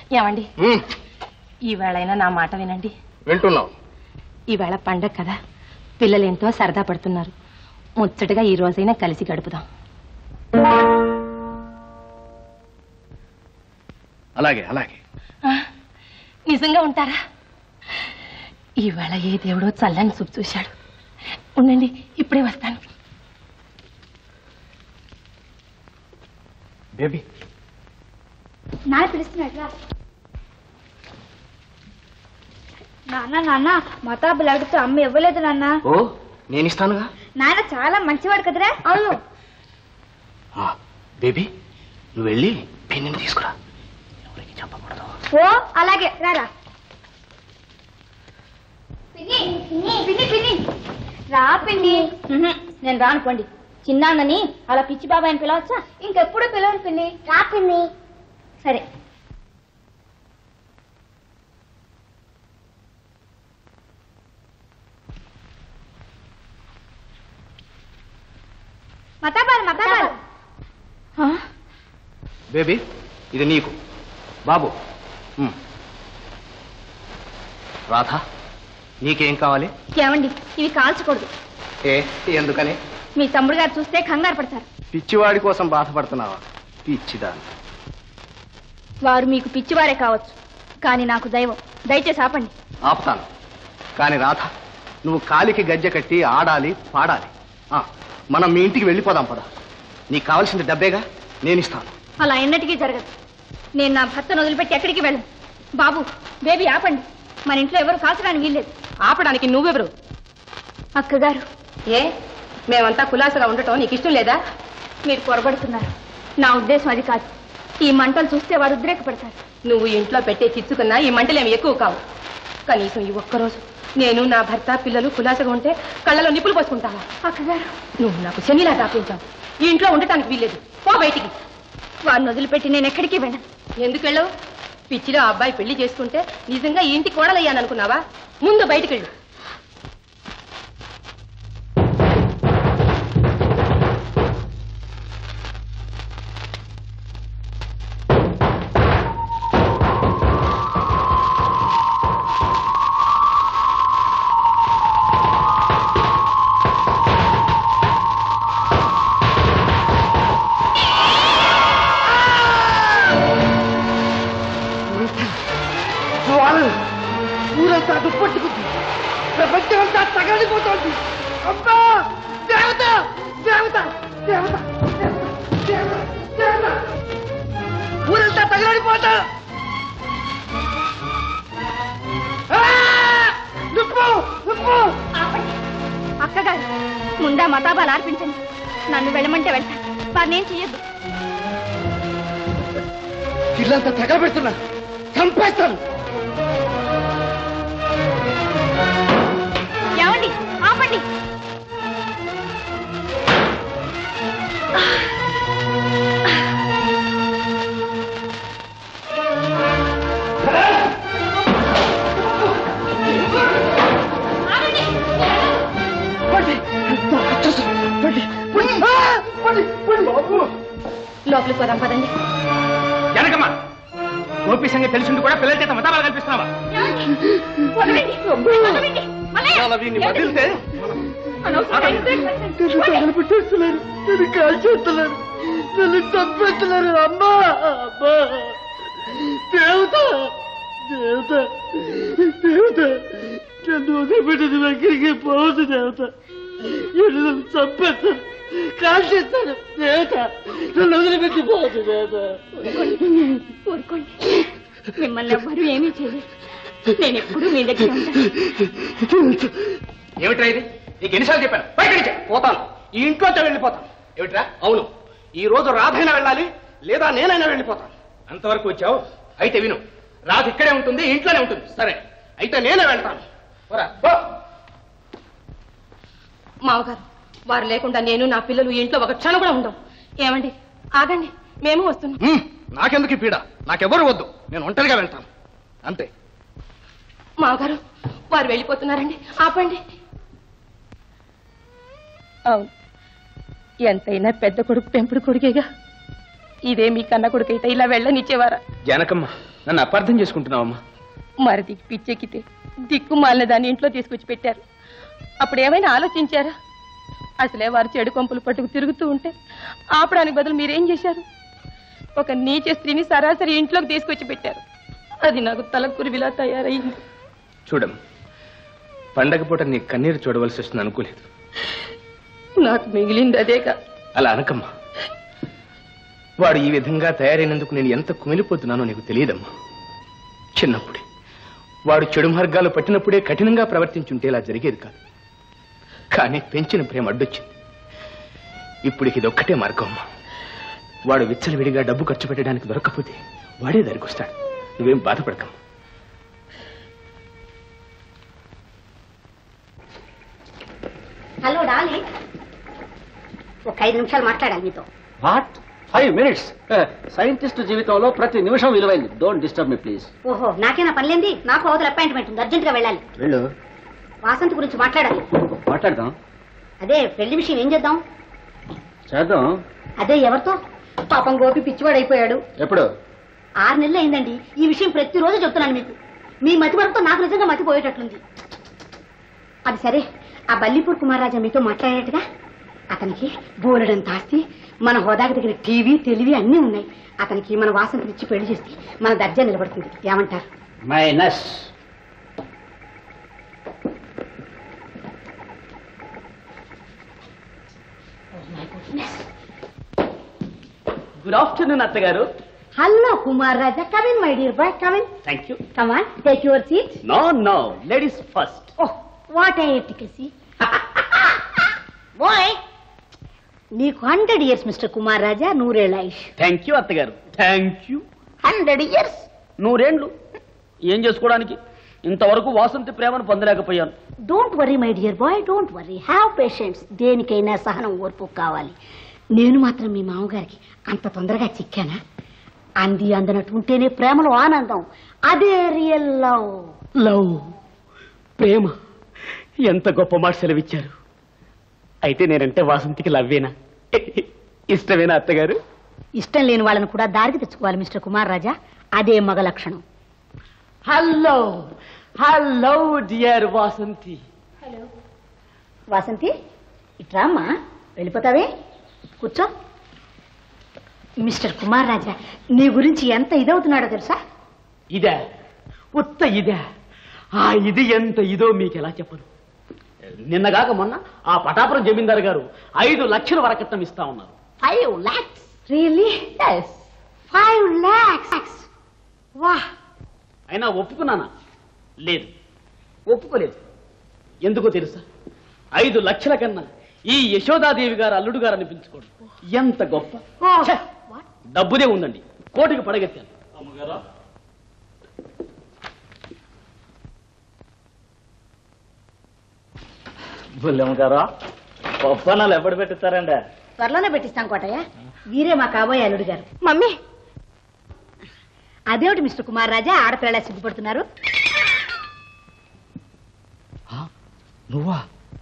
ఏమండి ఈవేళైనా నా మాట వినండి. వింటున్నావు? ఈవేళ పండగ కదా, పిల్లలు ఎంతో సరదా పడుతున్నారు. ముచ్చటగా ఈ రోజైనా కలిసి గడుపుదాం. అలాగే అలాగే. నిజంగా ఉంటారా? ఈవేళ ఏ దేవుడో చల్లని చూపు చూశాడు. ఉండండి, ఇప్పుడే వస్తాను. బేబీ నాన్న పిలుస్తున్నాడు. నాన్న నాన్న మతాబులు అడుగుతూ అమ్మ ఇవ్వలేదు నాన్న. ఓ నేను ఇస్తానుగా. నాన్న చాలా మంచివాడు కదరా. అవును. బేబీ నువ్వు వెళ్ళి పిన్నిని తీసుకురా, ఎవరికి చెప్పకూడదు. ఓ అలాగే రారా. పిన్ని పిన్ని పిన్ని రా పిన్ని. నేను రానుకోండి. చిన్నాన్నని అలా పిచ్చి బాబాయ్ అని పిలవచ్చా? ఇంకెప్పుడు పిలవను పిన్ని. రా పిన్ని. సరే. మతాబాలు మతాబాలు. బేబీ ఇది నీకు. బాబు రాధా నీకేం కావాలి? ఏమండి ఇవి కాల్చకూడదు. ఎందుకని? మీ తమ్ముడు గారు చూస్తే కంగారు పడతారు. పిచ్చివాడి కోసం బాధపడుతున్నావా? పిచ్చిదా. వారు మీకు పిచ్చివారే కావచ్చు, కానీ నాకు దైవం. దయచేసి ఆపండి. ఆపుతాను. కానీ రాధ నువ్వు కాలికి గజ్జె కట్టి ఆడాలి పాడాలి. మనం మీ ఇంటికి వెళ్ళిపోదాం పద. నీకు కావాల్సింది డబ్బేగా, నేను ఇస్తాను. అలా ఎన్నటికీ జరగదు. నేను నా భర్తను వదిలిపెట్టి ఎక్కడికి వెళ్ళను. బాబు బేబీ ఆపండి. మన ఇంట్లో ఎవరు కాల్చడానికి వీల్లేదు. ఆపడానికి నువ్వెవరు? అక్కగారు. ఏ మేమంతా కులాసగా ఉండటం నీకు ఇష్టం లేదా? మీరు పొరబడుతున్నారు. నా ఉద్దేశం అది కాదు. ఈ మంటలు చూస్తే వారు ఉద్రేకపడతారు. నువ్వు ఇంట్లో పెట్టే చిచ్చుకున్నా ఈ మంటలేమి ఎక్కువ కావు. కనీసం ఈ ఒక్కరోజు నేను నా భర్త పిల్లలు కులాసగా ఉంటే కళ్ళలో నిప్పులు పోసుకుంటావా? అక్కగారు నువ్వు నాకు శనిలా దాపించావు. ఈ ఇంట్లో ఉండటానికి వీల్లేదు. పో బయటికి. వారిని వదిలిపెట్టి నేను ఎక్కడికి వెళ్ళను. ఎందుకు వెళ్ళవు? పిచ్చిలో అబ్బాయి పెళ్లి చేసుకుంటే నిజంగా ఈ ఇంటి కోడలయ్యాననుకున్నావా? ముందు బయటికి వెళ్ళు. ఊరంతా దుప్పట్టుకుంది, ప్రపంచమంతా తగలిపోతోంది. అబ్బా దేవత దేవత దేవత దేవత, ఊరంతా తగలడిపోతా. అక్కగారు ముందా మతాబాలు ఆర్పించండి. నన్ను వెళ్ళమంటే వెళ్తాను. వారిని ఏం చెయ్యొద్దు. ఇల్లంతా తగలబెడుతున్నా, చంపేస్తాను. ఏమండి ఆపండి. లోపలికి పోదాం పదండి. జనకమ్మా గోపి సంగతి తెలిసింది కూడా పిల్లల చేత మతాబాలు కల్పిస్తున్నావా? తగలబెట్టేస్తున్నారు, నన్ను కాల్చేస్తున్నారు, నన్ను చంపేస్తున్నారు. అమ్మా అమ్మా దేవత దేవత దేవత, నన్ను వదిలిపెట్టిన దగ్గరికి పోవద్దు దేవత. నన్ను చంపేస్తాను, కాల్చేస్తాను దేవత. నన్ను వదిలిపెట్టి పోవద్దు దేవత. ఊరుకోండి, మిమ్మల్ని ఎవ్వరూ ఏమీ చేయలేదు. నేను ఎప్పుడు మీ దగ్గర ఉంటాను. ఏమిట్రా ఇది? నీకు ఎన్నిసార్లు చెప్పాను బయట నుంచి పోతాను, ఈ ఇంట్లోంచే వెళ్ళిపోతాను. ఏమిట్రా? అవును, ఈ రోజు రాధైనా వెళ్ళాలి, లేదా నేనైనా వెళ్ళిపోతాను. అంతవరకు వచ్చావు? అయితే విను, రాధ ఇక్కడే ఉంటుంది, ఇంట్లోనే ఉంటుంది. సరే అయితే నేనే వెళ్తాను. మామగారు, వారు లేకుండా నేను నా పిల్లలు ఇంట్లో ఒక క్షణం కూడా ఉండం. ఏమండి ఆగండి, మేము వస్తున్నాం. నాకెందుకు ఈ పీడ? నాకెవరు వద్దు, నేను ఒంటరిగా వెళ్తాను అంతే. మామగారు, వారు వెళ్ళిపోతున్నారండి, ఆపండి. అవును, ఎంతైనా పెద్ద కొడుకు పెంపుడు కొడుకేగా. ఇదే మీ కన్న కొడుకైతే ఇలా వెళ్ళనిచ్చేవారా? జనకమ్మ, నన్ను అపార్థం చేసుకుంటున్నావమ్మా. మరిదికి పిచ్చెక్కితే దిక్కుమాలిన దాన్ని ఇంట్లో తీసుకొచ్చి పెట్టారు. అప్పుడు ఏమైనా ఆలోచించారా? అసలే వారు చెడు కొంపులు పట్టుకు తిరుగుతూ ఉంటే ఆపడానికి బదులు మీరేం చేశారు? ఒక నీచ స్త్రీని సరాసరి ఇంట్లోకి తీసుకొచ్చి పెట్టారు. అది నాకు తలకురివిలా తయారయ్యింది. చూడమ్మా, పండగ పూట నీ కన్నీరు చూడవలసి వస్తుంది అనుకోలేదు. నాకు మిగిలింది అదేగా. అలా అనకమ్మా. వాడు ఈ విధంగా తయారైనందుకు నేను ఎంత కుమిలిపోతున్నానో నీకు తెలియదమ్మా. చిన్నప్పుడే వాడు చెడు మార్గాలు పట్టినప్పుడే కఠినంగా ప్రవర్తించుంటే ఇలా జరిగేది కాదు. కానీ పెంచిన ప్రేమ అడ్డొచ్చింది. ఇప్పుడు ఇదొక్కటే మార్గం అమ్మా. వాడు విచ్చలవిడిగా డబ్బు ఖర్చు పెట్టడానికి దొరకకపోతే వాడే దారికి వస్తాడు. నువ్వేం బాధపడకమ్మా. హలో డాలి, ఒక 5 నిమిషాలు మాట్లాడాలి మీతో. What 5 minutes? సైంటిస్ట్ జీవితంలో ప్రతి నిమిషం విలువైంది. Don't disturb me please. ఓహో, నాకేనా పనిలేంది? నాకు అవతల అపాయింట్మెంట్ ఉంది, అర్జెంట్ గా వెళ్ళాలి. వెళ్ళు. వాసంతి గురించి మాట్లాడాలి. మాట్లాడదాం. అదే పెళ్లి విషయం ఏం చేద్దాం? చేద్దాం. అదే ఎవరితో? పాపం గోపి పిచ్చివాడైపోయాడు. ఎప్పుడు? 6 నెలలు అయిందండి. ఈ విషయం ప్రతిరోజు చెప్తున్నాను మీకు. మీ మతి వరకు నాకు నిజంగా మతిపోయేటట్లుంది. అది సరే, ఆ బల్లిపూర్ కుమారరాజా మీతో మాట్లాడేట్టుగా? అతనికి బోలెడంత ఆస్తి, మన హోదాకి దగ్గర టీవీ తెలివి అన్నీ ఉన్నాయి. అతనికి మన వాసంతిని ఇచ్చి పెళ్లి చేస్తే మన దర్జా నిలబడుతుంది. ఏమంటారు? మైనస్. గుడ్ ఆఫ్టర్నూన్ అత్తగారు. Hello Kumar Raja, come in my dear boy, come in. Thank you. Come on, take your seat. No no, ladies first. Oh, what I ఎటికసీ. బాయ్, నీకు 100 years మిస్టర్ కుమార్ రాజా, నూరేళ్ళ ఆయుష్. థ్యాంక్ యూ అత్తగారు, థ్యాంక్ యూ. 100 years. 100 ఏండ్లు ఏం చేసుకోవడానికి? ఇంతవరకు వాసంతి ప్రేమను పొందలేకపోయాను. Don't worry my dear boy, don't worry. Have patience. దేనికైనా సహనం, ఓర్పు కావాలి. నేను మాత్రం మీ మామగారికి అంత తొందరగా చిక్కానా? అంది అందనట్టు ఉంటేనే ప్రేమలో ఆనందం. అదే రియల్ లవ్. లవ్, ప్రేమ, ఎంత గొప్ప మాట సెలవిచ్చారు. అయితే నేనంటే వాసంతికి లవ్వేనా? ఇష్టమేనా అత్తగారు? ఇష్టం లేని వాళ్ళని కూడా దారికి తెచ్చుకోవాలి మిస్టర్ కుమార్ రాజా. అదే మగ లక్షణం. Hello hello dear Vasanthi. Hello Vasanthi, ఇట్రామ్మా. వెళ్ళిపోతావే, కూర్చో. మిస్టర్ కుమార్ రాజా నీ గురించి ఎంత ఇదవుతున్నాడో తెలుసా? ఇదే ఉత్త ఇదే. ఆ ఇది ఎంత ఇదో మీకు ఎలా చెప్పను. నిన్నగాక మొన్న ఆ పటాపురం జమీందారు గారు 5 లక్షల వరకట్నం ఇస్తా ఉన్నారు. 5 lakhs? Really? Yes. 5 lakhs. వాహ్. అయినా ఒప్పుకున్నానా? లేదు, ఒప్పుకోలేదు. ఎందుకో తెలుసా? 5 లక్షల కన్నా ఈ యశోదాదేవి గారు అల్లుడు గారు అనిపించుకోండి ఎంత గొప్ప. ఛే, డబ్బుదే ఉందండి, కోటికి పడగెత్తాను. అమ్మగారా, బుల్లెమ్మగారా, పప్పనాలు ఎప్పుడు పెట్టిస్తారండి? త్వరలోనే పెట్టిస్తాం కోటయ్య. వీరే మా కాబోయే అల్లుడు గారు. మమ్మీ, అదేమిటి మిస్టర్ కుమార్ రాజా ఆడపిల్లలా సిగ్గుపడుతున్నారు? నువ్వా?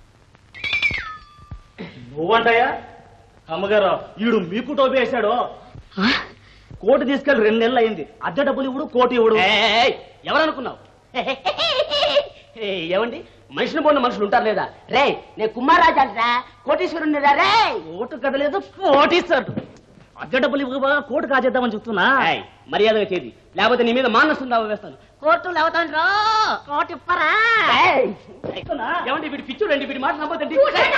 నువ్వంటయ్యా? అమ్మగారు, ఈడు మీకు టోపీ వేశాడు. కోటి తీసుకెళ్ళి 2 నెలలు అయింది. అద్దె డబ్బులు ఇవ్వడు, కోటి ఇవ్వడు. ఎవరనుకున్నావు? ఏమండి, మనిషిని పోయిన మనుషులు ఉంటారు లేదా? రే, నేను కుమారాజా అంటరా, కోటీశ్వరుని రే. కోటు కదలేదు, కోటీశ్వరుడు. అద్దె డబ్బులు ఇవ్వగా కోటు కాజేద్దామని చెప్తున్నా. మర్యాదగా చేది, లేకపోతే నీ మీద మానస్తుందా వేస్తాను. కోర్టు లేవుతాను, కోటి ఇప్పరా. ఏమండి, వీడి పిచ్చు రండి, వీడి మాట నమ్మదండి.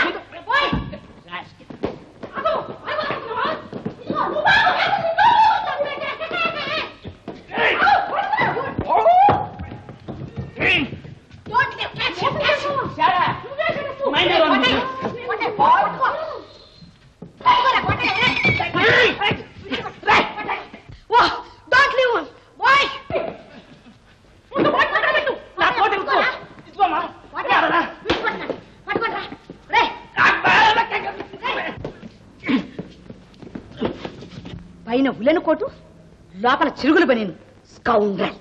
పైన ఉలెను కోటు, లోపల చిరుగులు పనిను. స్కౌండ్రల్.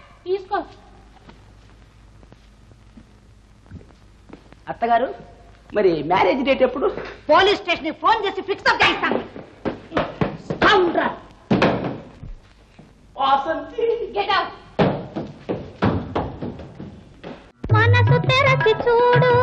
తీసుకో. అత్తగారు, మరి మ్యారేజ్ డేట్ ఎప్పుడు? పోలీస్ స్టేషన్ ఫోన్ చేసి ఫిక్స్ అప్ చేయిస్తాను. మనసు తెరచి చూడు